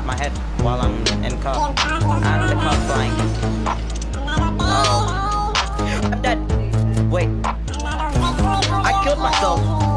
cut my head while I'm in car, and the car's flying. Oh, I'm dead. Wait, I killed myself.